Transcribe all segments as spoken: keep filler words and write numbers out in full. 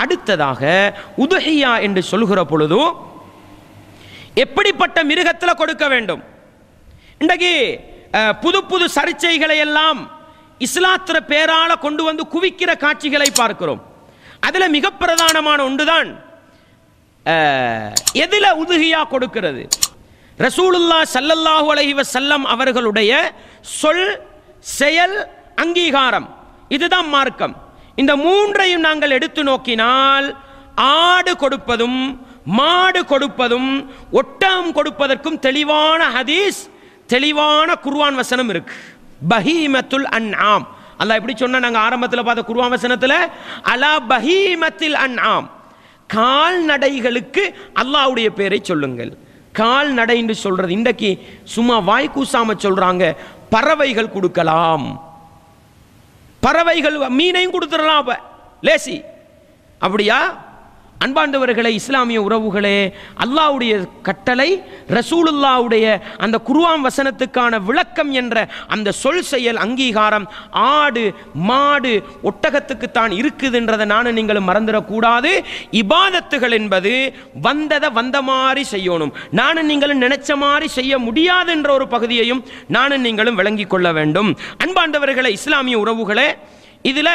அடுத்ததாக உதுஹியா என்று சொல்கிற பொழுது எப்படிப்பட்ட மிருகத்தில் கொடுக்க வேண்டும்? இன்றைக்கு புது புது சர்ச்சைகளை எல்லாம் இஸ்லாத்திர பேரால கொண்டு வந்து குவிக்கிற காட்சிகளை பார்க்கிறோம். அதுல மிக பிரதானமான ஒன்றுதான் எதில உதுஹியா கொடுக்கிறது. ரசூலுல்லாஹ் ஸல்லல்லாஹு அலைஹி வஸல்லம் அவர்களுடைய சொல், செயல், அங்கீகாரம், இதுதான் மார்க்கம். இந்த மூன்றையும் நாங்கள் எடுத்து நோக்கினால் ஆடு கொடுப்பதும் மாடு கொடுப்பதும் ஒட்டகம் கொடுப்பதற்கும் தெளிவான ஹதீஸ், தெளிவான குர்ஆன் வசனம் இருக்கு. பஹீமத்துல் அன்ஆம், அல்லாஹ் எப்படி சொன்னா நாங்க ஆரம்பத்தில் பார்த்த குர்ஆன் வசனத்தில், அலா பஹீமத்தில் அன்ஆம், கால்நடைகளுக்கு அல்லாஹ்வுடைய பேரை சொல்லுங்கள். கால்நடை என்று சொல்றது இன்றைக்கு சும்மா வாய் கூசாம சொல்றாங்க. பறவைகள் கொடுக்கலாம், பறவைகள் மீனையும் கொடுத்துடலாம், லேசி. அப்படியா? அன்பார்ந்தவர்களே, இஸ்லாமிய உறவுகளே, அல்லாஹ்வுடைய கட்டளை, ரசூலுல்லாஹ்வுடைய அந்த குர்ஆன் வசனத்துக்கான விளக்கம் என்ற அந்த சொல், செயல், அங்கீகாரம் ஆடு மாடு ஒட்டகத்துக்கு தான் இருக்குதுன்றதை நானும் நீங்களும் மறந்துடக்கூடாது. இபாதத்துகள் என்பது வந்ததை வந்த மாதிரி செய்யணும். நானும் நீங்களும் நினைச்ச மாதிரி செய்ய முடியாது என்ற ஒரு பகுதியையும் நானும் நீங்களும் விளங்கிக் கொள்ள வேண்டும். அன்பார்ந்தவர்களே, இஸ்லாமிய உறவுகளே, இதுல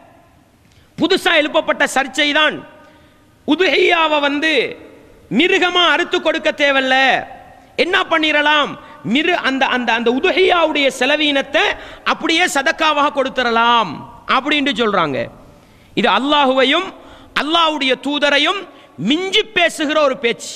புதுசா எழுப்பப்பட்ட சர்ச்சை தான் உதுஹியாவை வந்து மிருகமா அறுத்து கொடுக்க தேவையில்ல, என்ன பண்ணிரலாம், மிரு அந்த அந்த அந்த உதுஹியாவுடைய செலவீனத்தை அப்படியே சதக்காவாக கொடுத்துடலாம் அப்படின்னு சொல்றாங்க. இது அல்லாஹுவையும் அல்லாஹ்வுடைய தூதரையும் மிஞ்சி பேசுகிற ஒரு பேச்சு.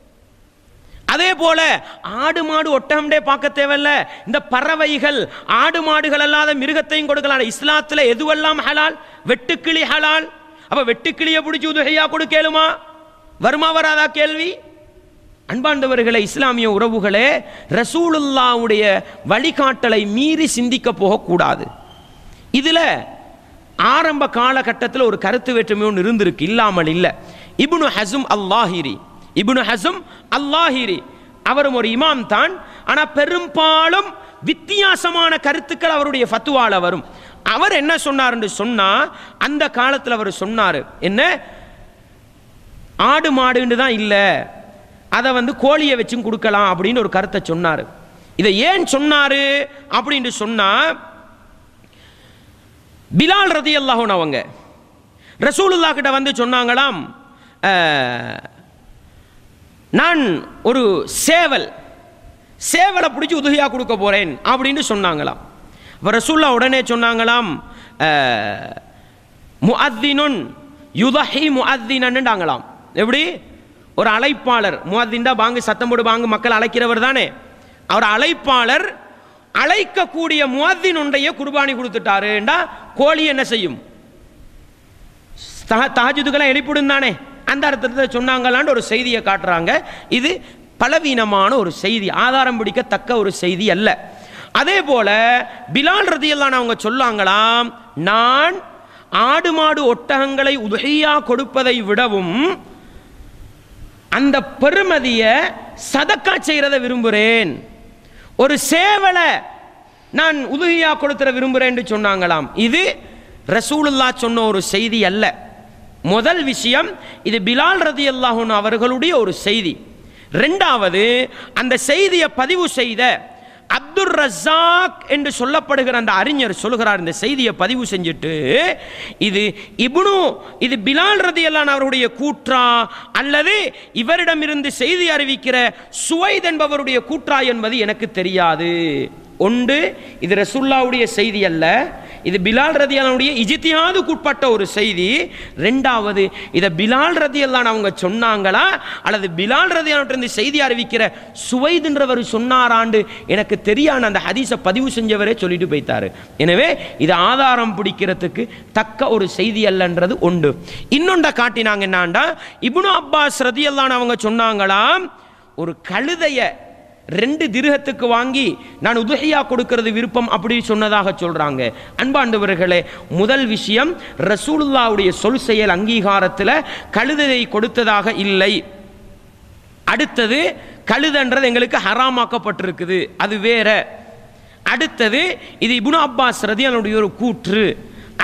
அதே போல ஆடு மாடு ஒட்டகம்டே பார்க்க தேவையில்ல, இந்த பறவைகள் ஆடு மாடுகள் அல்லாத மிருகத்தையும் கொடுக்கலாம். இஸ்லாத்துல எதுவெல்லாம் ஹலால்? வெட்டுக்கிளி ஹலால். அப்ப வெட்டுக்கிளியை பிடிச்சி உதுஹியா கொடுக்கலுமா? வருமா வராதா கேள்வி? அன்பார்ந்தவர்களே, இஸ்லாமிய உறவுகளே, ரசூலுல்லாஹ்வுடைய வழிகாட்டலை மீறி சிந்திக்க போகக்கூடாது. இதுல ஆரம்ப காலகட்டத்தில் ஒரு கருத்து வேற்றுமை ஒன்று இருந்திருக்கு, இல்லாமல் இல்லை. இப்னு ஹஸம் அல்லாஹிரி, இப்னு ஹஸம் அல்லாஹிரி அவரும் ஒரு இமாம் தான். ஆனால் பெரும்பாலும் வித்தியாசமான கருத்துக்கள் அவருடைய ஃபத்வால வரும். அவர் என்ன சொன்னார் என்று சொன்னா, அந்த காலத்தில் அவர் சொன்னார், என்ன, ஆடு மாடுன்னு தான் இல்லை, அதை வந்து கோழியை வச்சும் கொடுக்கலாம் அப்படின்னு ஒரு கருத்தை சொன்னார். இதை ஏன் சொன்னாரு அப்படின்னு சொன்னா, பிலால் ரலியல்லாஹு அன்ஹு அவங்க ரசூலுல்லாஹ் கிட்ட வந்து சொன்னாங்களாம், நான் ஒரு சேவல் சேவலை பிடிச்சி உதுஹியா கொடுக்க போறேன் அப்படின்னு சொன்னாங்களாம். ரசூல்லா உடனே சொன்னாங்களாம், முஅத்தினுன் யுதஹி முஅத்தினன்னுடாங்களாம். எப்படி? ஒரு அழைப்பாளர், முஅத்தின்டா பாங்கு சத்தம் போடு பாங்கு மக்கள் அழைக்கிறவர் தானே, அவர் அழைப்பாளர் அழைக்கக்கூடிய முஅத்தின் ஒன்றைய குர்பானி கொடுத்துட்டாருண்டா கோழி என்ன செய்யும்? தஹஜ்ஜுதுக்கெல்லாம் எழுப்பிடும் தானே, அந்த அர்த்தத்தை சொன்னாங்களான்னு ஒரு செய்தியை காட்டுறாங்க. இது பலவீனமான ஒரு செய்தி, ஆதாரம் பிடிக்கத்தக்க ஒரு செய்தி அல்ல. அதே போல பிலால் ரலியல்லாஹு அன்ஹு அவங்க சொல்லாங்களாம், நான் ஆடு மாடு ஒட்டகங்களை உதுஹியா கொடுப்பதை விடவும் அந்த பெருமதியை சதக்கா செய்யறதை விரும்புகிறேன், ஒரு சேவலை நான் உதுஹியா கொடுத்துற விரும்புகிறேன் என்று சொன்னாங்களாம். இது ரசூலுல்லாஹ் சொன்ன ஒரு செய்தி அல்ல. முதல் விஷயம், இது பிலால் ரலியல்லாஹு அன்ஹு அவர்களுடைய ஒரு செய்தி. ரெண்டாவது, அந்த செய்தியை பதிவு செய்த அப்துர் ரஸாக் என்று சொல்லப்படுகிற அந்த அறிஞர் சொல்கிறார், இந்த செய்தியை பதிவு செஞ்சுட்டு, இது இப்னு இது பிலால் ரலியல்லாஹு அன்ஹு அவருடைய கூற்றா அல்லது இவரிடமிருந்து செய்தி அறிவிக்கிற சுவைத் என்பவருடைய கூற்றா என்பது எனக்கு தெரியாது. ஒன்று, இது ரசூலுல்லாஹ்வுடைய செய்தி அல்ல, இது பிலால் ரலியல்லாஹு அன்ஹுடைய இஜ்திஹாதுக்குட்பட்ட ஒரு செய்தி. ரெண்டாவது, இதை பிலால் ரலியல்லாஹு அன்ஹு அவங்க சொன்னாங்களா அல்லது பிலால் ரலியல்லாஹு அன்ஹு செய்தி அறிவிக்கிற சுவைத்ன்றவர் சொன்னாராண்டு எனக்கு தெரியான அந்த ஹதீஸை பதிவு செஞ்சவரே சொல்லிட்டு போய்த்தாரு. எனவே இது ஆதாரம் பிடிக்கிறதுக்கு தக்க ஒரு செய்தி அல்லன்றது உண்டு. இன்னொன்றை காட்டினாங்க, என்னாண்டா, இப்னு அப்பாஸ் ரலியல்லாஹு அன்ஹு அவங்க சொன்னாங்களாம், ஒரு கழுதைய ரெண்டு திர்ஹத்துக்கு வாங்கி நான் உதுஹியா கொடுக்கிறது விருப்பம் அப்படி சொன்னதாக சொல்றாங்க. அன்பாண்டவர்களே, முதல் விஷயம், ரசூலுல்லாஹ்வுடைய சொல் செயல் அங்கீகாரத்தில் கழுதையை கொடுத்ததாக இல்லை. அடுத்தது, கழுதன்றது எங்களுக்கு ஹராமாக்கப்பட்டிருக்குது, அது வேற. அடுத்தது, இது இப்னு அப்பாஸ் ரலியல்லாஹு அன்ஹுடைய ஒரு கூற்று.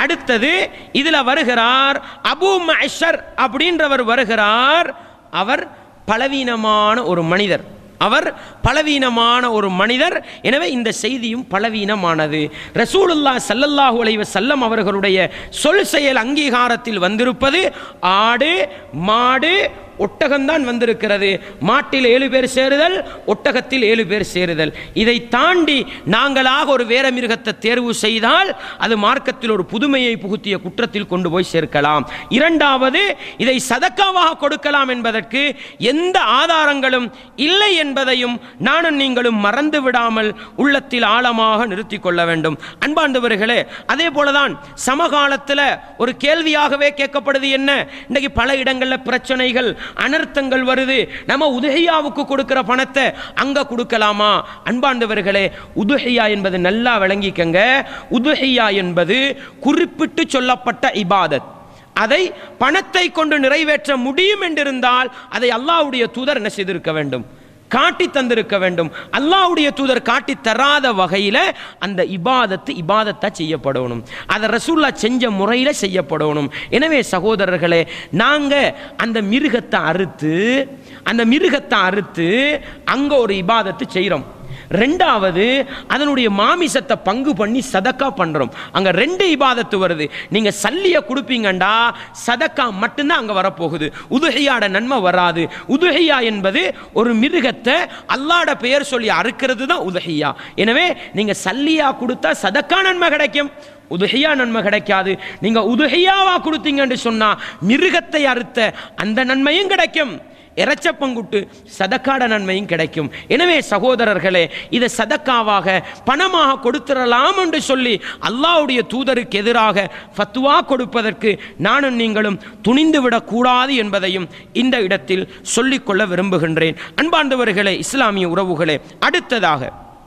அடுத்தது இதுல வருகிறார் அபூ மஅஷர் அப்படின்றவர் வருகிறார். அவர் பலவீனமான ஒரு மனிதர், அவர் பலவீனமான ஒரு மனிதர். எனவே இந்த செய்தியும் பலவீனமானது. ரசூலுல்லாஹ் ஸல்லல்லாஹு அலைஹி வஸல்லம் அவர்களுடைய சொல் செயல் அங்கீகாரத்தில் வந்திருப்பது ஆடு, மாடு, ஒட்டகம்தான் வந்திருக்கிறது. மாட்டில் ஏழு பேர் சேருதல், ஒட்டகத்தில் ஏழு பேர் சேருதல். இதை தாண்டி நாங்களாக ஒரு வேற மிருகத்தை தேர்வு செய்தால் அது மார்க்கத்தில் ஒரு புதுமையை புகுத்திய குற்றத்தில் கொண்டு போய் சேர்க்கலாம். இரண்டாவது, இதை சதக்காவாக கொடுக்கலாம் என்பதற்கு எந்த ஆதாரங்களும் இல்லை என்பதையும் நானும் நீங்களும் மறந்து விடாமல் உள்ளத்தில் ஆழமாக நிறுத்தி கொள்ள வேண்டும். அன்பார்ந்தவர்களே, அதே போலதான் சமகாலத்தில் ஒரு கேள்வியாகவே கேட்கப்படுது. என்ன, இன்னைக்கு பல இடங்களில் பிரச்சனைகள், அனர்த்தங்கள் வருது. நம்ம உதுஹியாவுக்கு கொடுக்கிற பணத்தை அங்க கொடுக்கலாமா? அன்பார்ந்தவர்களே, உதுஹியா என்பது நல்லா விளங்கிக்கங்க. உதுஹியா என்பது குறிப்பிட்டு சொல்லப்பட்ட இபாதத். அதை பணத்தை கொண்டு நிறைவேற்ற முடியும் என்றிருந்தால் அதை அல்லாஹ்வுடைய தூதர் என்ன செய்திருக்க வேண்டும்? காட்டி தந்திருக்க வேண்டும். அல்லாஹ்வுடைய தூதர் காட்டி தராத வகையில் அந்த இபாதத்து இபாதத்தா செய்யப்படணும். அதை ரசூலுல்லாஹ் செஞ்ச முறையில் செய்யப்படணும். எனவே சகோதரர்களே, நாங்கள் அந்த மிருகத்தை அறுத்து அந்த மிருகத்தை அறுத்து அங்கே ஒரு இபாதத்து செய்கிறோம். ரெண்டாவது, அதனுடைய மாமிசத்தை பங்கு பண்ணி சதக்கா பண்றோம். அங்க ரெண்டு இபாதத்து வருது. நீங்க சல்லிய கொடுப்பீங்கண்டா சதக்கா மட்டும்தான் அங்க வரப்போகுது. உதுஹியாட நன்மை வராது. உதுஹியா என்பது ஒரு மிருகத்தை அல்லாஹ்ட பெயர் சொல்லி அறுக்கிறது தான் உதுஹியா. எனவே நீங்க சல்லியா கொடுத்தா சதக்கா நன்மை கிடைக்கும், உதுஹியா நன்மை கிடைக்காது. நீங்க உதுஹியாவா கொடுத்தீங்கன்னு சொன்னா மிருகத்தை அறுத்த அந்த நன்மையும் கிடைக்கும், இறைச்ச பங்குட்டு சதக்காட நன்மையும் கிடைக்கும். எனவே சகோதரர்களே, இதை சதக்காவாக பணமாக கொடுத்துடலாம் என்று சொல்லி அல்லாஹ்வுடைய தூதருக்கு எதிராக ஃபத்வா கொடுப்பதற்கு நானும் நீங்களும் துணிந்து விடக்கூடாது என்பதையும் இந்த இடத்தில் சொல்லிக்கொள்ள விரும்புகின்றேன். அன்பார்ந்தவர்களே, இஸ்லாமிய உறவுகளே, அடுத்ததாக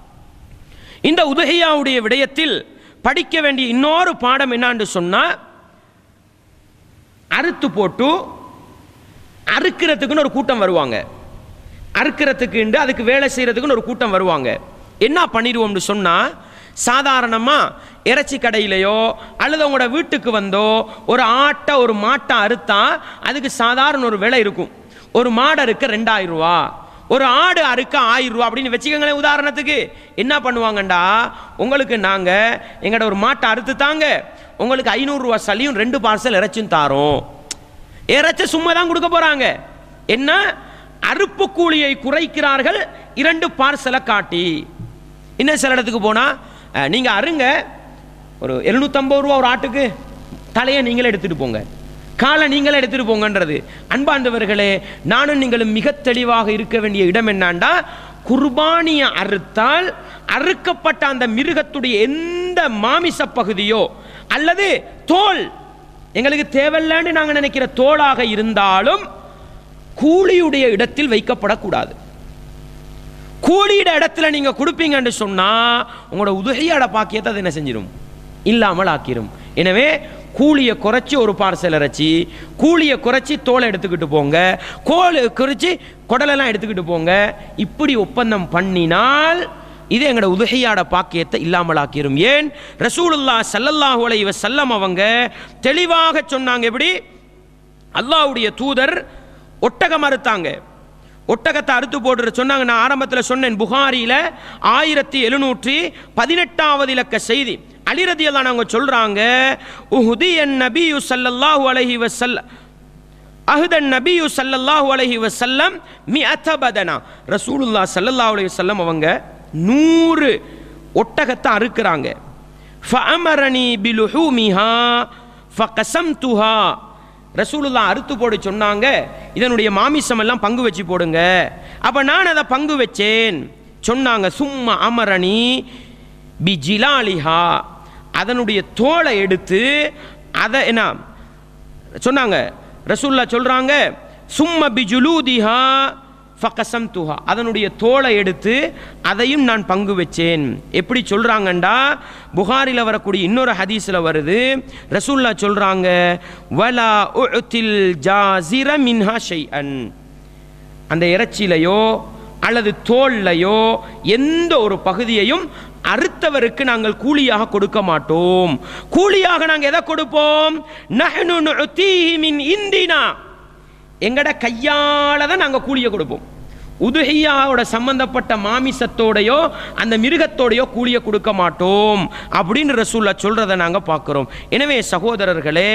இந்த உதுஹியாவுடைய விடயத்தில் படிக்க வேண்டிய இன்னொரு பாடம் என்னான்னு சொன்னா, அறுத்து போட்டு அறுக்கிறதுக்குன்னு ஒரு கூட்டம் வருவாங்க. அறுக்கிறதுக்கு அதுக்கு வேலை செய்யறதுக்குன்னு ஒரு கூட்டம் வருவாங்க. என்ன பண்ணிடுவோம்னு சொன்னா, சாதாரணமா இறைச்சி கடையிலையோ அல்லது உங்களோட வீட்டுக்கு வந்தோ ஒரு ஆட்டை ஒரு மாட்டை அறுத்தா அதுக்கு சாதாரண ஒரு விலை இருக்கும். ஒரு மாடு அறுக்க ரெண்டாயிரம் ரூபா, ஒரு ஆடு அறுக்க ஆயிரம் ரூபா அப்படின்னு வச்சுக்கோங்களேன். உதாரணத்துக்கு என்ன பண்ணுவாங்கண்டா, உங்களுக்கு நாங்க எங்கட ஒரு மாட்டை அறுத்து தாங்க, உங்களுக்கு ஐநூறு ரூபா சலியும் ரெண்டு பார்சல் இறைச்சும் தாரோம். இறைச்சி சும்மா தான் கொடுக்க போறாங்க. என்ன, அறுப்பு கூலியை குறைக்கிறார்கள் இரண்டு பார்சலை காட்டி. இன்னும் சில இடத்துக்கு போனா நீங்க அருங்க, ஒரு எழுநூத்தி ஐம்பது ரூபா ஒரு ஆட்டுக்கு, தலையை நீங்களே எடுத்துட்டு போங்க, காலை நீங்களே எடுத்துட்டு போங்கன்றது. அன்பார்ந்தவர்களே, நானும் நீங்களும் மிக தெளிவாக இருக்க வேண்டிய இடம் என்னாண்டா, குர்பானியை அறுத்தால் அறுக்கப்பட்ட அந்த மிருகத்துடைய எந்த மாமிச பகுதியோ அல்லது தோல் எங்களுக்கு தேவையில்லைன்னு நாங்கள் நினைக்கிற தோளாக இருந்தாலும் கூலியுடைய இடத்தில் வைக்கப்படக்கூடாது. கூலியிட இடத்துல நீங்க கொடுப்பீங்கன்னு சொன்னா உங்களோட உதுஹியாட பாக்கியத்தை அது என்ன செஞ்சிடும்? இல்லாமல் ஆக்கிரும். எனவே கூலியை குறைச்சி ஒரு பார்சல் இறைச்சி, கூலியை குறைச்சி தோலை எடுத்துக்கிட்டு போங்க, கோல் குறைச்சி குடலெல்லாம் எடுத்துக்கிட்டு போங்க. இப்படி ஒப்பந்தம் பண்ணினால் இது எங்களோட உதுஹியாட பாக்கியத்தை இல்லாமல் ஆக்கிரும். ஏன், ரசூலுல்லாஹ் ஸல்லல்லாஹு அலைஹி வஸல்லம் அவங்க தெளிவாக சொன்னாங்க. எப்படி? அல்லாஹ்வுடைய தூதர் ஒட்டகம் அறுத்தாங்க, ஒட்டகத்தை அறுத்து போட்டு சொன்னாங்க. நான் ஆரம்பத்தில் சொன்னேன், புகாரியில் ஆயிரத்தி எழுநூற்றி பதினெட்டாவது இலக்க செய்தி. அலி ரலியல்லாஹு அன்ஹு சொல்றாங்க, உஹுதியன் நபியு ஸல்லல்லாஹு அலைஹி வஸல்லம் அஹ்தன் நபியு ஸல்லல்லாஹு அலைஹி வஸல்லம் மிஅத பதனா. ரசூலுல்லாஹ் ஸல்லல்லாஹு அலைஹி வஸல்லம் அவங்க நூறு ஒட்டகத்தை அறுக்கிறாங்க. ஃபஅமரனி பிலுஹூமிஹா ஃபகஸம்துஹா. ரசூலுல்லாஹ் அறுத்து போட சொன்னாங்க, இதனுடைய மாமிசம் எல்லாம் பங்கு வச்சு போடுங்க. அப்ப நான் அதை பங்கு வச்சேன் சொன்னாங்க. சும்மா அமரணி பிஜிலாலிஹா, அதனுடைய தோலை எடுத்து அதை என்ன சொன்னாங்க, ரசூலுல்லாஹ் சொல்றாங்க, சும்மா பிஜுலூதிஹா ஃபகஸம்துஹா, அதனுடைய தோலை எடுத்து அதையும் நான் பங்கு வச்சேன். எப்படி சொல்றாங்கண்டா, புகாரில் வரக்கூடிய இன்னொரு ஹதீஸ்ல வருது, ரசூலுல்லாஹ் சொல்றாங்க, வலா உஅத்தில் ஜாஸிர மின்ஹா ஷைஅன், அந்த இறைச்சிலையோ அல்லது தோல்லையோ எந்த ஒரு பகுதியையும் அறுத்தவருக்கு நாங்கள் கூலியாக கொடுக்க மாட்டோம். கூலியாக நாங்கள் எதை கொடுப்போம்? நஹ்னு நுஅதீஹி மின் இந்தினா, எங்கட கையால தான் நாங்கள் கூலியை கொடுப்போம். உதுஹியாவோட சம்பந்தப்பட்ட மாமிசத்தோடையோ அந்த மிருகத்தோடையோ கூலியை கொடுக்க மாட்டோம் அப்படின்னு ரசூலுல்லாஹ் சொல்றதை நாங்கள் பார்க்கிறோம். எனவே சகோதரர்களே,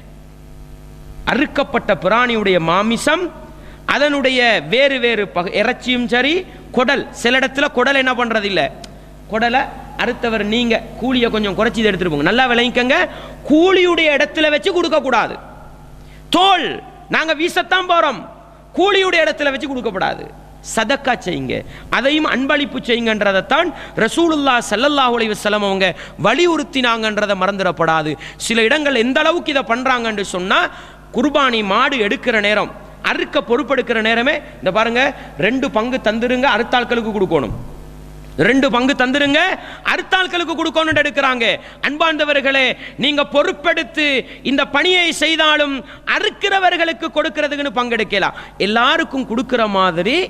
அறுக்கப்பட்ட பிராணியுடைய மாமிசம், அதனுடைய வேறு வேறு பகு இறைச்சியும் சரி, குடல், சில இடத்துல குடல் என்ன பண்றது இல்லை, குடலை அறுத்தவர் நீங்க கூலியை கொஞ்சம் குறைச்சி இதை எடுத்துட்டு போங்க. நல்லா விளங்கிக்கங்க, கூலியுடைய இடத்துல வச்சு கொடுக்க கூடாது. தோல் நாங்க வீசத்தான் போறோம், கூலியுடைய இடத்துல வச்சு கொடுக்கப்படாது. சதக்கா செய்யுங்க, அதையும் அன்பளிப்பு செய்யுங்கன்றதைத்தான் ரசூலுல்லாஹ் ஸல்லல்லாஹு அலைஹி வஸல்லம் அவங்க வலியுறுத்தினாங்கன்றதை மறந்துடப்படாது. சில இடங்கள் எந்த அளவுக்கு இதை பண்றாங்கன்னு சொன்னா, குர்பானி மாடு எடுக்கிற நேரம், அறுக்க பொறுப்பெடுக்கிற நேரமே இந்த பாருங்க, ரெண்டு பங்கு தந்துருங்க, அறுத்தாட்களுக்கு கொடுக்கணும், ரெண்டு பங்கு தந்துருங்க, அறுத்தாட்களுக்கு கொடுக்கணும் எடுக்கிறாங்க. அன்பார்ந்தவர்களே, நீங்க பொறுப்பெடுத்து இந்த பணியை செய்தாலும் அறுக்கிறவர்களுக்கு கொடுக்கிறதுக்குன்னு பங்கெடுக்கலாம். எல்லாருக்கும் கொடுக்கிற மாதிரி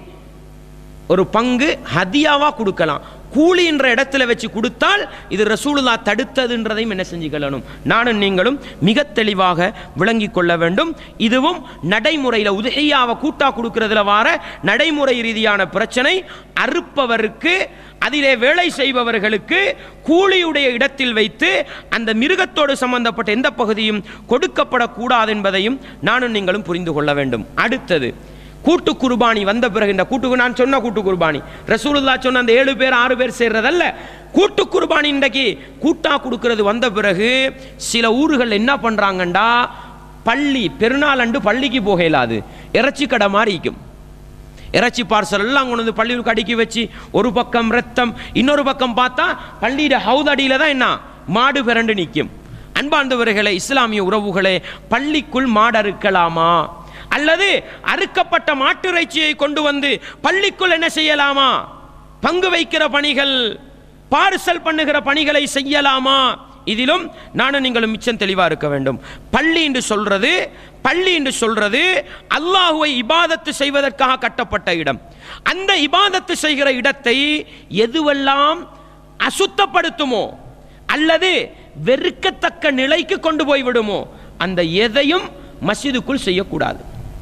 ஒரு பங்கு ஹதியாவா கொடுக்கலாம். கூலின்ற இடத்துல வச்சு கொடுத்தால் இது ரசூலுல்லாஹ் தடுத்ததுன்றதையும் என்ன செஞ்சுக்கணும், நானும் நீங்களும் மிக தெளிவாக விளங்கி கொள்ள வேண்டும். இதுவும் நடைமுறையில் உதுஹியாவை கூட்டா கொடுக்கறதுல வார நடைமுறை ரீதியான பிரச்சனை. அறுப்பவருக்கு, அதிலே வேலை செய்பவர்களுக்கு கூலியுடைய இடத்தில் வைத்து அந்த மிருகத்தோடு சம்பந்தப்பட்ட எந்த பகுதியும் கொடுக்கப்படக்கூடாது என்பதையும் நானும் நீங்களும் புரிந்து கொள்ள வேண்டும். அடுத்தது கூட்டு குர்பானி வந்த பிறகு, இந்த கூட்டு நான் சொன்ன கூட்டு குர்பானி ரசூலுல்லாஹ் சொன்ன அந்த ஏழு பேர் ஆறு பேர் சேர்றதல்ல, கூட்டு குர்பானி இன்றைக்கு கூட்டா கொடுக்கிறது வந்த பிறகு சில ஊர்கள் என்ன பண்றாங்கண்டா, பள்ளி பெருநாள் அண்டு பள்ளிக்கு போக இயலாது, இறைச்சி கடை மாதிரி இருக்கும். இறைச்சி பார்சல் எல்லாம் கொண்டு வந்து பள்ளியில் அடுக்கி வச்சு ஒரு பக்கம் ரத்தம், இன்னொரு பக்கம் பார்த்தா பள்ளியிட ஹவுதடியில தான் என்ன மாடு பிறண்டு நிற்கும். அன்பார்ந்தவர்களே, இஸ்லாமிய உறவுகளே, பள்ளிக்குள் மாடு அறுக்கலாமா அல்லது அறுக்கப்பட்ட மாட்டு இறைச்சியை கொண்டு வந்து பள்ளிக்குள் என்ன செய்யலாமா, பங்கு வைக்கிற பணிகள், பார்சல் பண்ணுகிற பணிகளை செய்யலாமா? இதிலும் நானும் நீங்களும் மிச்சம் தெளிவா இருக்க வேண்டும். பள்ளி என்று சொல்றது பள்ளி என்று சொல்றது அல்லாஹ்வை இபாதத்து செய்வதற்காக கட்டப்பட்ட இடம். அந்த இபாதத்து செய்கிற இடத்தை எதுவெல்லாம் அசுத்தப்படுத்துமோ அல்லது வெறுக்கத்தக்க நிலைக்கு கொண்டு போய் விடுமோ அந்த எதையும் மஸ்ஜிதுக்குள் செய்யக்கூடாது.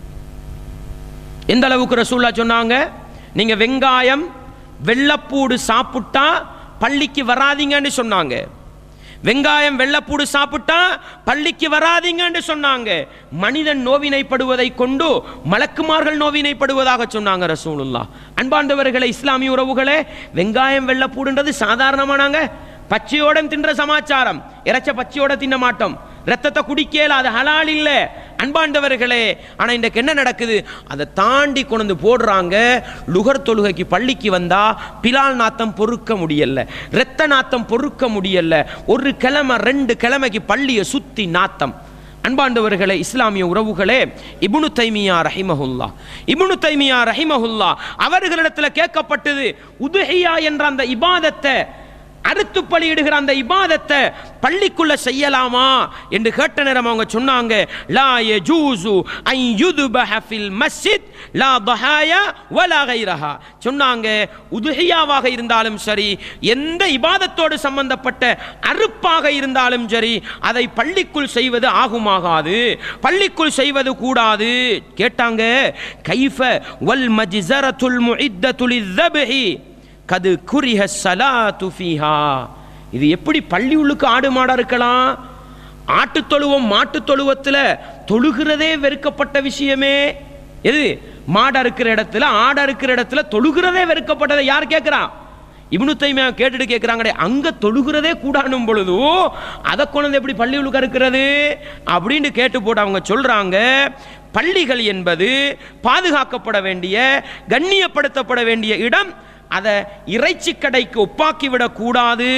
எந்த அளவுக்கு ரசூலுல்லாஹ் சொன்னாங்க, நீங்க வெங்காயம் வெள்ளப்பூடு சாப்பிட்டா பள்ளிக்கு வராதீங்கன்னு சொன்னாங்க. வெங்காயம் வெள்ளப்பூடு சாப்பிட்டா பள்ளிக்கு வராதீங்கன்னு சொன்னாங்க. மனிதன் நோவினைப்படுவதை கொண்டு மலக்குமார்கள் நோவினைப்படுவதாக சொன்னாங்க ரசூலுல்லாஹ். அன்பார்ந்தவர்களே, இஸ்லாமிய உறவுகளே, வெங்காயம் வெள்ளப்பூடுன்றது சாதாரணமானாங்க பச்சையோட தின்ற சமாச்சாரம். இறைச்ச பச்சையோட தின்ன மாட்டோம், ரத்தத்தை குடிக்கல, அது ஹலால் இல்லை. அன்பாண்டவர்களே, ஆனா இன்றைக்கு என்ன நடக்குது, அதை தாண்டி கொண்டு போடுறாங்க. லுகர் தொழுகைக்கு பள்ளிக்கு வந்தா பிலால் நாத்தம் பொறுக்க முடியல, இரத்த நாத்தம் பொறுக்க முடியல, ஒரு கிழமை ரெண்டு கிழமைக்கு பள்ளியை சுத்தி நாத்தம். அன்பாண்டவர்களே, இஸ்லாமிய உறவுகளே, இப்னு தைமியா ரஹிமஹுல்லா இப்னு தைமியா ரஹிமஹுல்லா அவர்களிடத்தில் கேட்கப்பட்டது, உதுஹியா என்ற அந்த இபாதத்தை, அறுத்து பலியிடுகிற அந்த இபாதத்தை பள்ளிக்குள்ள செய்யலாமா என்று கேட்ட நேரம் அவங்க சொன்னாங்க, லா யஜூஸு அன் யுதுபஹ ஃபில் மஸ்ஜித் லா தஹாயா வலா கைரஹா. சொன்னாங்க, உதுஹியாவாக இருந்தாலும் சரி, எந்த இபாதத்தோடு சம்பந்தப்பட்ட அறுப்பாக இருந்தாலும் சரி, அதை பள்ளிக்குள் செய்வது ஆகுமாகாது, பள்ளிக்குள் செய்வது கூடாது. கேட்டாங்க, கைஃப வல் மஜ்ஸரத்துல் முஇத்தத்து லிஸ்ஸப்ஹி கது குரிஹ ஸலாத்து ஃபீஹா. இது எப்படி பள்ளி உள்ளுக்கு ஆடு மாடா இருக்கலாம்? ஆட்டு தொழுவம் மாட்டு தொழுவத்தில் தொழுகிறதே வெறுக்கப்பட்ட விஷயமே. எது? மாடா இருக்கிற இடத்துல ஆடா இருக்கிற இடத்துல தொழுகிறதே வெறுக்கப்பட்டதை யார் கேட்கிறா? இப்னு தைமியா கேட்டுட்டு கேட்கிறாங்க, அங்க தொழுகிறதே கூடானும் பொழுது அதை கொண்டு எப்படி பள்ளி உள்ளுக்க இருக்கிறது அப்படின்னு கேட்டு போட்டு அவங்க சொல்றாங்க, பள்ளிகள் என்பது பாதுகாக்கப்பட வேண்டிய, கண்ணியப்படுத்தப்பட வேண்டிய இடம். அதை இறைச்சி கடைக்கு ஒப்பாக்கி விடக்கூடாது.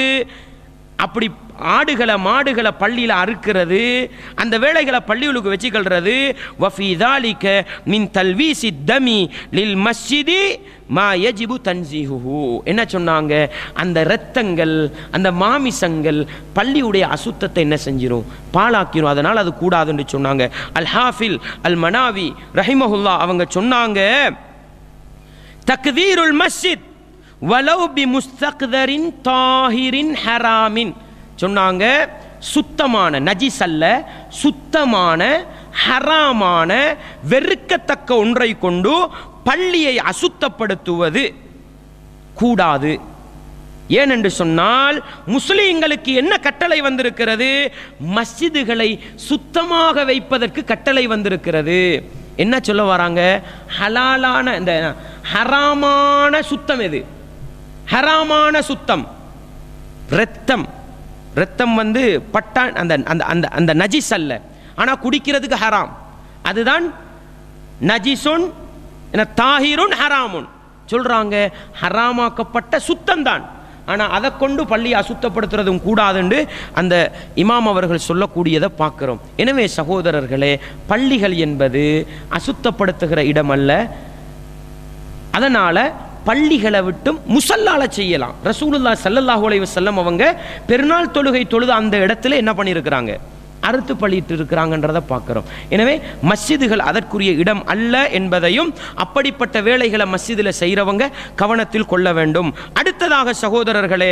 அப்படி ஆடுகளை மாடுகளை பள்ளியில் அறுக்கிறது, அந்த வேலைகளை பள்ளிகளுக்கு வச்சுக்கிறது. வஃபி தாலிக மின் தல்வீசி தமி லில் மஸ்ஜிதி மா யஜிபு தன்ஸீஹுஹு. என்ன சொன்னாங்க, அந்த இரத்தங்கள் அந்த மாமிசங்கள் பள்ளியுடைய அசுத்தத்தை என்ன செஞ்சிரும், பாழாக்கிரும். அதனால் அது கூடாதுன்னு சொன்னாங்க. அல் ஹாஃபில் அல் மனாவி ரஹிமஹுல்லா அவங்க சொன்னாங்க, தக்தீருல் மஸ்ஜித் வலவ் பி முஸ்தக்தரின் தாஹிரின் ஹராமின் சொன்னாங்க. சுத்தமான நஜிஸ் அல்ல, சுத்தமான ஹராமான வெறுக்கத்தக்க ஒன்றை கொண்டு பள்ளியை அசுத்தப்படுத்துவது கூடாது. ஏனென்று சொன்னால் முஸ்லிம்களுக்கு என்ன கட்டளை வந்திருக்கிறது? மஸ்ஜிதுகளை சுத்தமாக வைப்பதற்கு கட்டளை வந்திருக்கிறது. என்ன சொல்ல வராங்க? ஹலாலான இந்த ஹராமான சுத்தம் எது? ஹராமான சுத்தம் இரத்தம். இரத்தம் வந்து பட்டா அந்த அந்த அந்த அந்த நஜிஸ் அல்ல, ஆனால் குடிக்கிறதுக்கு ஹராம். அதுதான் நஜிசுன் தாஹிருன் ஹராமுன் சொல்றாங்க. ஹராமாக்கப்பட்ட சுத்தம் தான், ஆனால் அதை கொண்டு பள்ளியை அசுத்தப்படுத்துறதும் கூடாதுன்னு அந்த இமாம் அவர்கள் சொல்லக்கூடியதை பார்க்கிறோம். எனவே சகோதரர்களே, பள்ளிகள் என்பது அசுத்தப்படுத்துகிற இடம் அல்ல. அதனால பள்ளிகளை விட்டும் முசல்லால செய்யலாம். ரசூலுல்லாஹ் ஸல்லல்லாஹு அலைஹி வஸல்லம் அவங்க பெருநாள் தொழுகை தொழுது அந்த இடத்துல என்ன பண்ணியிருக்கிறாங்க? அறுத்து பள்ளிட்டு இருக்கிறாங்கன்றதை பார்க்கிறோம். எனவே மஸ்ஜிதுகள் அதற்குரிய இடம் அல்ல என்பதையும் அப்படிப்பட்ட வேலைகளை மஸ்ஜிதில் செய்கிறவங்க கவனத்தில் கொள்ள வேண்டும். அடுத்ததாக சகோதரர்களே,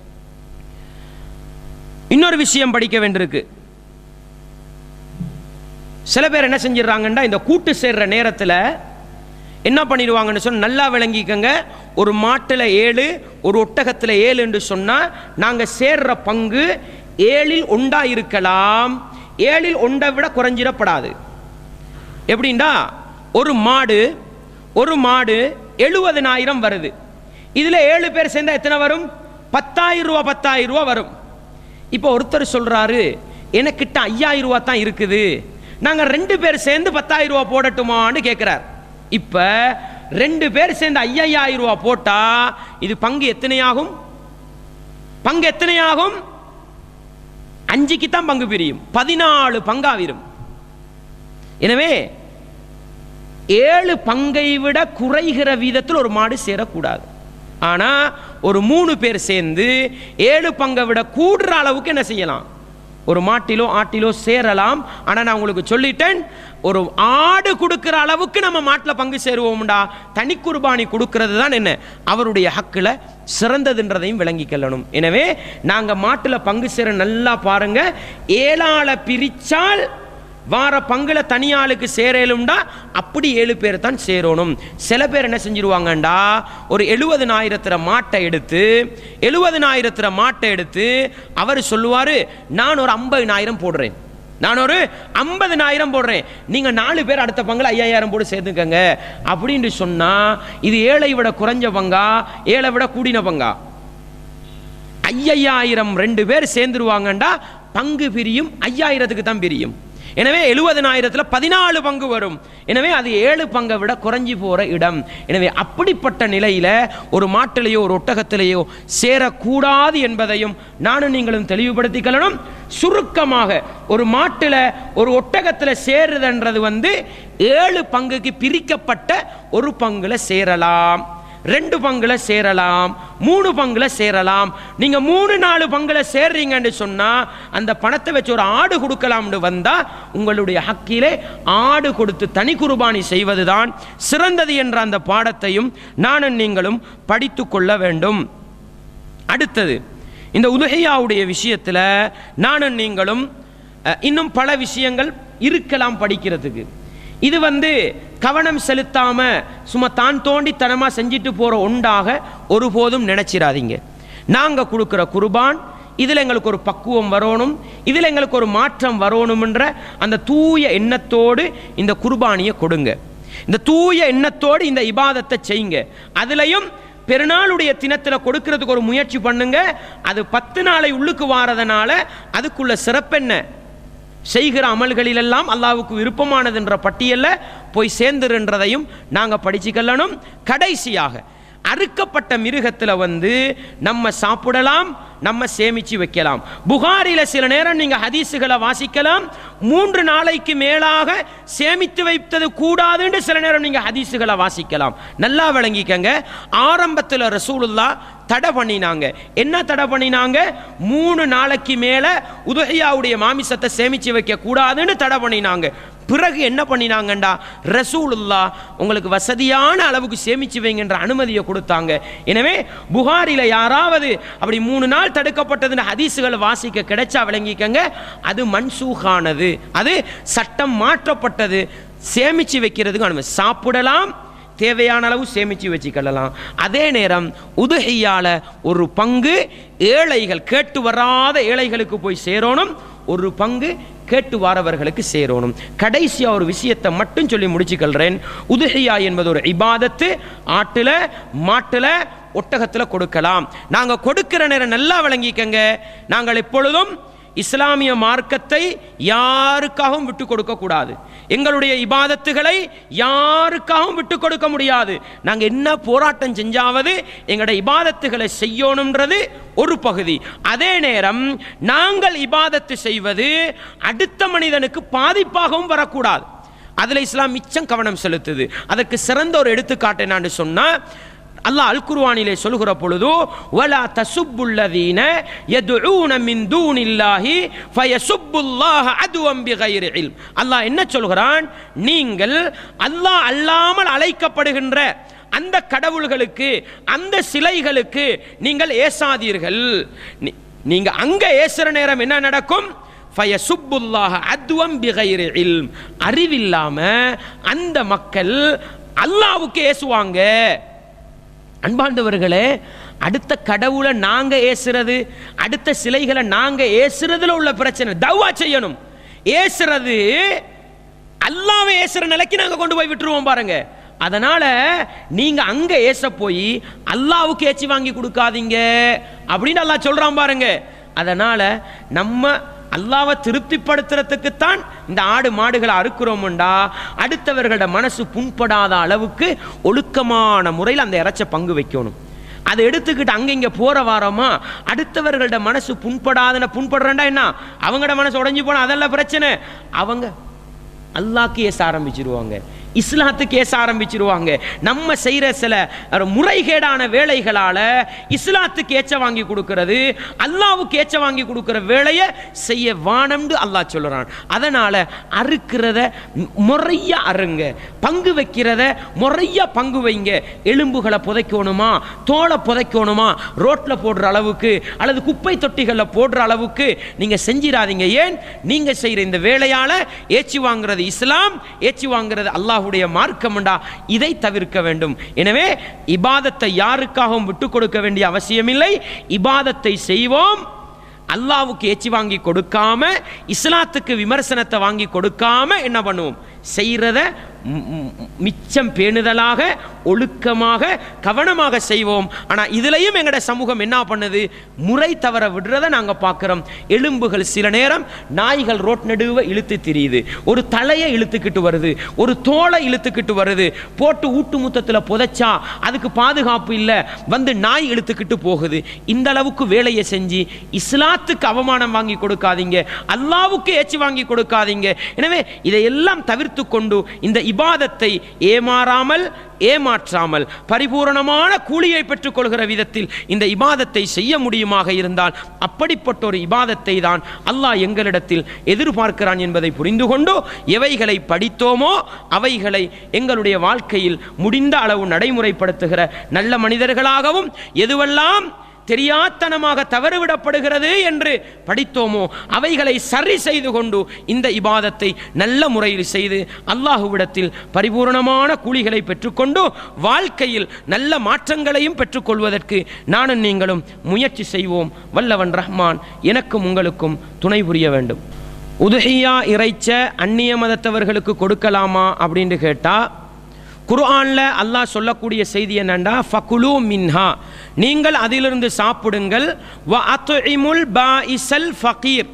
இன்னொரு விஷயம் படிக்க வேண்டியிருக்கு. சில பேர் என்ன செஞ்சிடறாங்கன்னா, இந்த கூட்டு சேர்ற நேரத்தில் என்ன பண்ணிடுவாங்கன்னு சொன்னால், நல்லா விளங்கிக்கங்க, ஒரு மாட்டில் ஏழு ஒரு ஒட்டகத்தில் ஏழு என்று சொன்னால் நாங்கள் சேர்ற பங்கு ஏழில் ஒண்டா இருக்கலாம், ஏழில் ஒன்றை விட குறைஞ்சிடப்படாது. எப்படின்னா, ஒரு மாடு ஒரு மாடு எழுபதனாயிரம் வருது. இதில் ஏழு பேர் சேர்ந்தா எத்தனை வரும்? பத்தாயிரம் ரூபா பத்தாயிரம் ரூபா வரும். இப்போ ஒருத்தர் சொல்றாரு, எனக்கிட்ட ஐயாயிரம் ரூபா தான் இருக்குது, நாங்கள் ரெண்டு பேர் சேர்ந்து பத்தாயிரம் ரூபா போடட்டுமான்னு கேட்கிறார். இப்ப ரெண்டு பேர் சேர்ந்து ஐயாயிரம் ரூபா போட்டா இது பங்கு எத்தனையாகும்? பங்கு எத்தனையாகும்? அஞ்சுக்கு தான் பங்கு பிரியும், பதினாலு பங்காவிரும். எனவே ஏழு பங்கை விட குறைகிற வீதத்தில் ஒரு மாடு சேரக்கூடாது. ஆனா ஒரு மூணு பேர் சேர்ந்து ஏழு பங்கை விட கூடுற அளவுக்கு என்ன செய்யலாம்? ஒரு மாட்டிலோ ஆட்டிலோ சேரலாம். ஆனால் நான் உங்களுக்கு சொல்லிட்டேன், ஒரு ஆடு கொடுக்கிற அளவுக்கு நம்ம மாட்டில் பங்கு சேருவோம்டா. தனி குர்பானி கொடுக்கிறது தான் என்ன அவருடைய ஹக்கில் சிறந்ததுன்றதையும் விளங்கிக்கொள்ளணும். எனவே நாங்கள் மாட்டில் பங்கு சேர நல்லா பாருங்க. ஏழால பிரிச்சால் வார பங்குல தனியாளுக்கு சேரலும்டா, அப்படி ஏழு பேர் தான் சேரணும். சில பேர் என்ன செஞ்சிருவாங்கண்டா, ஒரு எழுபதுனாயிரத்துல மாட்டை எடுத்து எழுபதுனாயிரத்துல மாட்டை எடுத்து அவர் சொல்லுவாரு, நான் ஒரு ஐம்பதுனாயிரம் போடுறேன், நான் ஒரு ஐம்பதுனாயிரம் போடுறேன், நீங்க நாலு பேர் அடுத்த பங்குல ஐயாயிரம் போட்டு சேர்த்துக்கங்க அப்படின்னு சொன்னா, இது ஏழை விட குறைஞ்ச பங்கா ஏழை விட கூடின பங்கா? ஐயாயிரம் ரெண்டு பேர் சேர்ந்துருவாங்கண்டா, பங்கு பிரியும் ஐயாயிரத்துக்கு தான் பிரியும். எனவே எழுபதனாயிரத்துல பதினாலு பங்கு வரும். எனவே அது ஏழு பங்கை விட குறைஞ்சி போற இடம். எனவே அப்படிப்பட்ட நிலையில ஒரு மாட்டிலேயோ ஒரு ஒட்டகத்திலேயோ சேரக்கூடாது என்பதையும் நானும் நீங்களும் தெளிவுபடுத்திக்கொள்ளணும். சுருக்கமாக ஒரு மாட்டில் ஒரு ஒட்டகத்தில் சேருதுன்றது வந்து ஏழு பங்குக்கு பிரிக்கப்பட்ட ஒரு பங்குல சேரலாம், ரெண்டு பங்குல சேரலாம், மூணு பங்குல சேரலாம். நீங்க மூணு நாலு பங்குல சேர்றீங்கன்னு சொன்னா அந்த பணத்தை வச்சு ஒரு ஆடு கொடுக்கலாம்னு வந்தா உங்களுடைய ஹக்கிலே ஆடு கொடுத்து தனி குர்பானி செய்வதுதான் சிறந்தது என்ற அந்த பாடத்தையும் நானும் நீங்களும் படித்து கொள்ள வேண்டும். அடுத்தது, இந்த உதுஹியாவுடைய விஷயத்துல நானும் நீங்களும் இன்னும் பல விஷயங்கள் இருக்கலாம் படிக்கிறதுக்கு. இது வந்து கவனம் செலுத்தாம சும்மா தான் தோண்டித்தனமா செஞ்சுட்டு போற ஒன்றாக ஒருபோதும் நினைச்சிடாதீங்க. நாங்க கொடுக்கிற குர்பான் இதில் எங்களுக்கு ஒரு பக்குவம் வரணும், இதில் எங்களுக்கு ஒரு மாற்றம் வரணும்ன்ற அந்த தூய எண்ணத்தோடு இந்த குர்பானியை கொடுங்க. இந்த தூய எண்ணத்தோடு இந்த இபாதத்தை செய்யுங்க. அதுலயும் பெருநாளுடைய தினத்தில் கொடுக்கிறதுக்கு ஒரு முயற்சி பண்ணுங்க. அது பத்து நாளை உள்ளுக்கு வாரதுனால அதுக்குள்ள சிறப்பென்ன, செய்கிற அமல்களிலெல்லாம் அல்லாவுக்கு விருப்பமானது என்ற பட்டியலில் போய் சேர்ந்துருன்றதையும் நாங்கள் படிச்சுக்கொள்ளணும். கடைசியாக அறுக்கப்பட்ட மிருகத்தில் வந்து நம்ம சாப்பிடலாம், நம்ம சேமிச்சு வைக்கலாம். புகாரில சில நேரம் நீங்க ஹதீசுகளை வாசிக்கலாம், மூன்று நாளைக்கு மேலாக சேமித்து வைத்தது கூடாதுன்னு சில நேரம் நீங்க ஹதீசுகளை வாசிக்கலாம். நல்லா விளங்கிக்கங்க. ஆரம்பத்தில் ரசூலுல்லாஹ் தடை பண்ணினாங்க. என்ன தடை பண்ணினாங்க? மூணு நாளைக்கு மேல உதுஹியாவுடைய மாமிசத்தை சேமிச்சு வைக்க கூடாதுன்னு தடை பண்ணினாங்க. பிறகு என்ன பண்ணினாங்கண்டா ரசூலுல்லாஹ் உங்களுக்கு வசதியான அளவுக்கு சேமிச்சு வைங்கன்ற அனுமதியை கொடுத்தாங்க. எனவே புகாரில யாராவது அப்படி மூணு நாள் தடுக்கப்பட்டதுன்னு ஹதீஸுகளை வாசிக்க கிடைச்சா விளங்கிக்கங்க, அது மன்சூகானது, அது சட்டம் மாற்றப்பட்டது. சேமிச்சு வைக்கிறதுக்கு அனுமதி, சாப்பிடலாம், தேவையான அளவு சேமிச்சு வச்சுக்கலாம். அதே நேரம் உதுஹியால ஒரு பங்கு ஏழைகள், கேட்டு வராத ஏழைகளுக்கு போய் சேரணும், ஒரு பங்கு கேட்டு வாரவர்களுக்கு சேரணும். கடைசியா ஒரு விஷயத்தை மட்டும் சொல்லி முடிச்சுக்கொள்றேன். உதுஹியா என்பது ஒரு இபாதத்து. ஆட்டுல, மாட்டுல, ஒட்டகத்துல கொடுக்கலாம். நாங்க கொடுக்கிற நேரம் நல்லா விளங்கிக்கங்க, நாங்கள் எப்பொழுதும் இஸ்லாமிய மார்க்கத்தை யாருக்காகவும் விட்டு கொடுக்க கூடாது. எங்களுடைய இபாதத்துகளை யாருக்காகவும் விட்டு கொடுக்க முடியாது. நாங்க என்ன போராட்டம் செஞ்சாவது எங்களுடைய இபாதத்துகளை செய்யணும்ன்றது ஒரு பகுதி. அதே நேரம் நாங்கள் இபாதத்து செய்வது அடுத்த மனிதனுக்கு பாதிப்பாகவும் வரக்கூடாது. அதுல இஸ்லாம் மிச்சம் கவனம் செலுத்துது. அதற்கு சிறந்த ஒரு எடுத்துக்காட்டு நான் சொன்னா, அல்லாஹ் அல் குர்ஆனிலே சொல்கிற பொழுது வலா தசுப்புல்லதீன யதுஊன மின் தூனில்லாஹி ஃபயசுப்புல்லாஹ அதுவம் பிகைரி இல்ம். அல்லாஹ் என்ன சொல்கிறான், நீங்கள் அல்லாஹ் அல்லாமல் அழைக்கப்படுகின்ற அந்த கடவுள்களுக்கு, அந்த சிலைகளுக்கு நீங்கள் ஏசாதீர்கள். நீங்க அங்க ஏசுற நேரம் என்ன நடக்கும்? ஃபயசுப்புல்லாஹ அதுவம் பிகைரி இல்ம். அறிவில்லாம அந்த மக்கள் அல்லாஹ்வுக்கு ஏசுவாங்க. அன்பார்ந்தவர்களே, அடுத்த கடவுளை நாங்க ஏசுறது, அடுத்த சிலைகளை நாங்க ஏசுறதுல உள்ள பிரச்சனை. தவா செய்யணும். ஏசுறது அல்லாஹ்வை ஏசுற நிலைக்கு நாங்க கொண்டு போய் விட்டுருவோம் பாருங்க. அதனால நீங்க அங்க ஏச போய் அல்லாஹ்வுக்கு ஏச்சி வாங்கி கொடுக்காதீங்க அப்படின்னு அல்லாஹ் சொல்றான் பாருங்க. அதனால நம்ம அல்லாஹ்வை திருப்திப்படுத்துறதுக்குத்தான் இந்த ஆடு மாடுகளை அறுக்கிறோம்டா, அடுத்தவர்களோட மனசு புண்படாத அளவுக்கு ஒழுக்கமான முறையில் அந்த இறைச்ச பங்கு வைக்கணும். அதை எடுத்துக்கிட்டு அங்க இங்க போற வாரமா அடுத்தவர்களோட மனசு புண்படாதுன்னு புண்படுறா என்ன, அவங்களோட மனசு உடஞ்சி போனா அதெல்லாம் பிரச்சனை. அவங்க அல்லாஹ்க்கு ஏச ஆரம்பிச்சிருவாங்க, இஸ்லாத்துக்கு ஏச ஆரம்பிச்சிருவாங்க. நம்ம செய்யற சில முறைகேடான வேலைகளால இஸ்லாத்துக்கு ஏச்ச வாங்கி கொடுக்கிறது, அல்லாஹ்வுக்கு ஏச்ச வாங்கி கொடுக்கிற வேலையை செய்ய வானம்னு அல்லாஹ் சொல்றான். அதனால அறுக்கிறத முறையா அருங்க, பங்கு வைக்கிறத முறையா பங்கு வைங்க. எலும்புகளை புதைக்கணுமா, தோலை புதைக்கணுமா, ரோட்ல போடுற அளவுக்கு அல்லது குப்பை தொட்டிகளில் போடுற அளவுக்கு நீங்க செஞ்சிடாதீங்க. ஏன்? நீங்க செய்யற இந்த வேலையால ஏச்சி வாங்குறது இஸ்லாம், ஏச்சி வாங்குறது அல்லாஹ் மார்க்கம்டா. இதை தவிர்க்க வேண்டும். எனவே இபாதத்தை யாருக்காகவும் விட்டு கொடுக்க வேண்டிய அவசியமில்லை. இபாதத்தை செய்வோம், அல்லாஹ்வுக்கு ஏச்சி வாங்கி கொடுக்காம, இஸ்லாத்துக்கு விமர்சனத்தை வாங்கி கொடுக்காம என்ன பண்ணுவோம், செய்யறத மிச்சம் பேணுதலாக, ஒழுக்கமாக, கவனமாக செய்வோம். ஆனா இதுலயும் எங்கட சமூகம் என்ன பண்ணுது, முறை தவற விடுறத நாங்க பார்க்கிறோம். எலும்புகள் சில நேரம் நாய்கள் ரோட் நடுவே இழுத்து திரியுது, ஒரு தலையை இழுத்துக்கிட்டு வருது, ஒரு தோலை இழுத்துக்கிட்டு வருது, போட்டு ஊட்டு முத்தத்துல புதைச்சா அதுக்கு பாதுகாப்பு இல்லை, வந்து நாய் இழுத்துக்கிட்டு போகுது. இந்த அளவுக்கு வேலையை செஞ்சு இஸ்லாத்துக்கு அவமானம் வாங்கி கொடுக்காதீங்க, அல்லாஹ்வுக்கு ஏச்சி வாங்கி கொடுக்காதீங்க. எனவே இதையெல்லாம் தவிர்த்து கொண்டு இந்த இபாதத்தை ஏமாறாமல், ஏமாற்றாமல் பரிபூரணமான கூலியை பெற்றுக் கொள்கிற விதத்தில் இந்த இபாதத்தை செய்ய முடியுமாக இருந்தால் அப்படிப்பட்ட ஒரு இபாதத்தை தான் அல்லாஹ் எங்களிடத்தில் எதிர்பார்க்கிறான் என்பதை புரிந்து கொண்டு எவைகளை படித்தோமோ அவைகளை எங்களுடைய வாழ்க்கையில் முடிந்த அளவு நடைமுறைப்படுத்துகிற நல்ல மனிதர்களாகவும், எதுவெல்லாம் தெரியாத்தனமாக தவறுவிடப்படுகிறது என்று படித்தோமோ அவைகளை சரி செய்து கொண்டு இந்த இபாதத்தை நல்ல முறையில் செய்து அல்லாஹ்விடத்தில் பரிபூர்ணமான கூலிகளை பெற்றுக்கொண்டு வாழ்க்கையில் நல்ல மாற்றங்களையும் பெற்றுக்கொள்வதற்கு நானும் நீங்களும் முயற்சி செய்வோம். வல்லவன் ரஹ்மான் எனக்கும் உங்களுக்கும் துணை புரிய வேண்டும். உதுஹியா இறைச்ச அந்நிய மதத்தவர்களுக்கு கொடுக்கலாமா அப்படின்னு கேட்டா, குர்ஆன்ல அல்லாஹ் சொல்லக்கூடிய செய்தி என்னண்டா, ஃபகுலு மின்ஹா, நீங்கள் அதிலிருந்து சாப்பிடுங்கள், வ அத்இமுல் பாஇஸல் ஃபகீர்,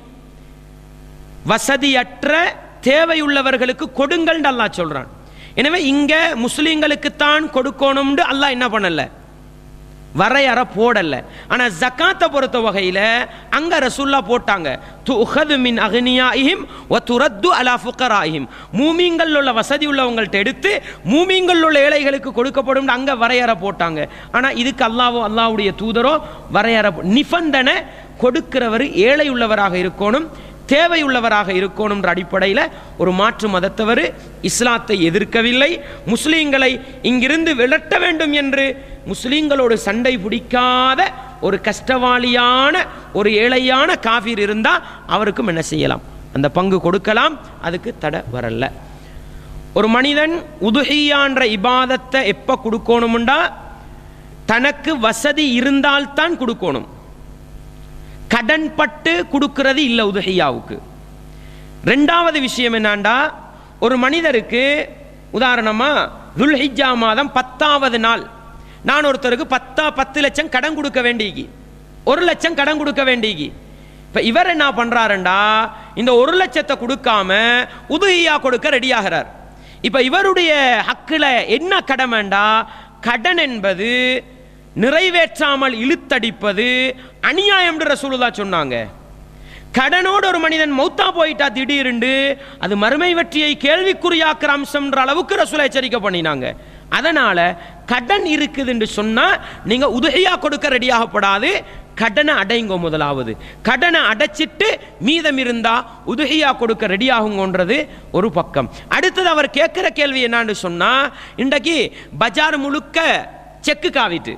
வசதியற்ற தேவையுள்ளவர்களுக்கு கொடுங்கள் அல்லாஹ் சொல்றான். எனவே இங்க முஸ்லிம்களுக்கு தான் கொடுக்கணும்னு அல்லாஹ் என்ன பண்ணல, வரையறை போடல. ஆனா ஜகாத்தை பொறுத்த வகையில அங்க ரசூலுல்லாஹ் போட்டாங்க, துஅஹது மின் அக்னியாஇஹிம் வ துரத்து அலா ஃபுகராஇஹிம், மூமின்கள் உள்ள வசதி உள்ளவங்கள்ட்ட எடுத்து மூமின்கள் உள்ள ஏழைகளுக்கு கொடுக்கப்படும் அங்க வரையறை போட்டாங்க. ஆனா இதுக்கு அல்லாஹ்வோ அல்லாஹ்வுடைய தூதரோ வரையறை நிபந்தனை, கொடுக்கிறவர் ஏழை உள்ளவராக இருக்கணும், தேவையுள்ளவராக இருக்கணும்ன்ற அடிப்படையில் ஒரு மாற்று மதத்தவர் இஸ்லாத்தை எதிர்க்கவில்லை. முஸ்லீம்களை இங்கிருந்து விரட்ட வேண்டும் என்று முஸ்லீம்களோடு சண்டை பிடிக்காத ஒரு கஷ்டவாளியான ஒரு ஏழையான காஃபிர் இருந்தால் அவருக்கும் என்ன செய்யலாம், அந்த பங்கு கொடுக்கலாம், அதுக்கு தடை வரல. ஒரு மனிதன் உதுஹியான்ற இபாதத்தை எப்போ கொடுக்கணும்டா தனக்கு வசதி இருந்தால்தான் கொடுக்கணும், கடன் பட்டு கொடுக்கிறது இல்லை உதுஹியாவுக்கு. ரெண்டாவது விஷயம் என்னண்டா, ஒரு மனிதருக்கு உதாரணமா துல்ஹிஜ்ஜா மாதம் பத்தாவது நாள் நான் ஒருத்தருக்கு பத்தா பத்து லட்சம் கடன் கொடுக்க வேண்டியக்கு, ஒரு லட்சம் கடன் கொடுக்க வேண்டியக்கு. இப்போ இவர் என்ன பண்றாருண்டா, இந்த ஒரு லட்சத்தை கொடுக்காம உதுஹியா கொடுக்க ரெடி ஆகிறார். இப்போ இவருடைய ஹக்கில் என்ன கடமைண்டா, கடன் என்பது நிறைவேற்றாமல் இழுத்தடிப்பது அநியாயம் என்று ரசூலுல்லாஹ் சொன்னாங்க. கடனோடு ஒரு மனிதன் மௌத்தா போயிட்டா திடீர்னு அது மறுமை வெற்றியை கேள்விக்குறியாக்குற அம்சம்ன்ற அளவுக்கு ரசூலுல்லாஹ் எச்சரிக்கை பண்ணினாங்க. அதனால கடன் இருக்குது என்று சொன்னா நீங்க உதுஹியா கொடுக்க ரெடியாகப்படாது, கடனை அடைங்க. முதலாவது கடனை அடைச்சிட்டு மீதம் இருந்தா உதுஹியா கொடுக்க ரெடி ஆகுங்கன்றது ஒரு பக்கம். அடுத்தது அவர் கேட்கிற கேள்வி என்னன்னு சொன்னா, இன்றைக்கு பஜார் முழுக்க செக்கு காவிட்டு,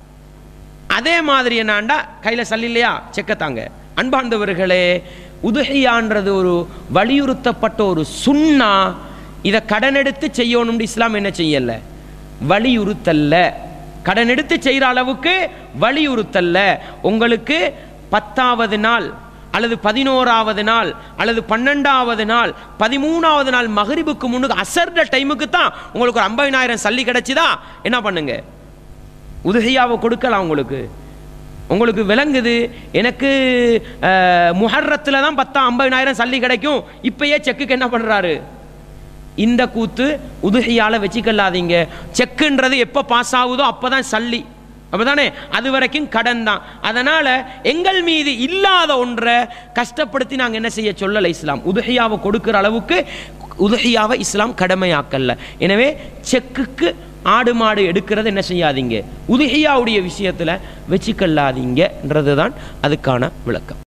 அதே மாதிரி என்னாண்டா கையில சல்லி இல்லையா செக்கத்தாங்க. அன்பார்ந்தவர்களே, உதுஹியான்றது ஒரு வலியுறுத்தப்பட்ட ஒரு சுன்னா. இதை கடன் எடுத்து செய்யணும்னு இஸ்லாம் என்ன செய்யல, வலியுறுத்தல்ல. கடன் எடுத்து செய்கிற அளவுக்கு வலியுறுத்தல்ல. உங்களுக்கு பத்தாவது நாள் அல்லது பதினோராவது நாள் அல்லது பன்னெண்டாவது நாள் பதிமூணாவது நாள் மகரிபுக்கு முன்னுக்கு அசர்ட டைமுக்கு தான் உங்களுக்கு ஒரு ஐம்பதாயிரம் சல்லி கிடைச்சிதா, என்ன பண்ணுங்க, உதுஹியாவை கொடுக்கலாம். உங்களுக்கு உங்களுக்கு விளங்குது, எனக்கு முஹர்ரத்தில் தான் பத்தா ஐம்பதாயிரம் சல்லி கிடைக்கும், இப்பயே செக்குக்கு என்ன பண்ணுறாரு, இந்த கூத்து உதுஹியால வச்சுக்கலாதீங்க. செக்குன்றது எப்போ பாஸ் ஆகுதோ அப்போதான் சல்லி, அப்பதானே, அது வரைக்கும் கடன் தான். அதனால எங்கள் மீது இல்லாத ஒன்றை கஷ்டப்படுத்தி நாங்கள் என்ன செய்ய சொல்லலை இஸ்லாம். உதுஹியாவை கொடுக்கிற அளவுக்கு உதுஹியாவை இஸ்லாம் கடமையாக்கல்ல. எனவே செக்குக்கு ஆடு மாடு எடுக்கிறது என்ன செய்யாதீங்க, உதுஹியாவுடைய விஷயத்தில் வச்சுக்கல்லாதீங்கன்றது தான் அதுக்கான விளக்கம்.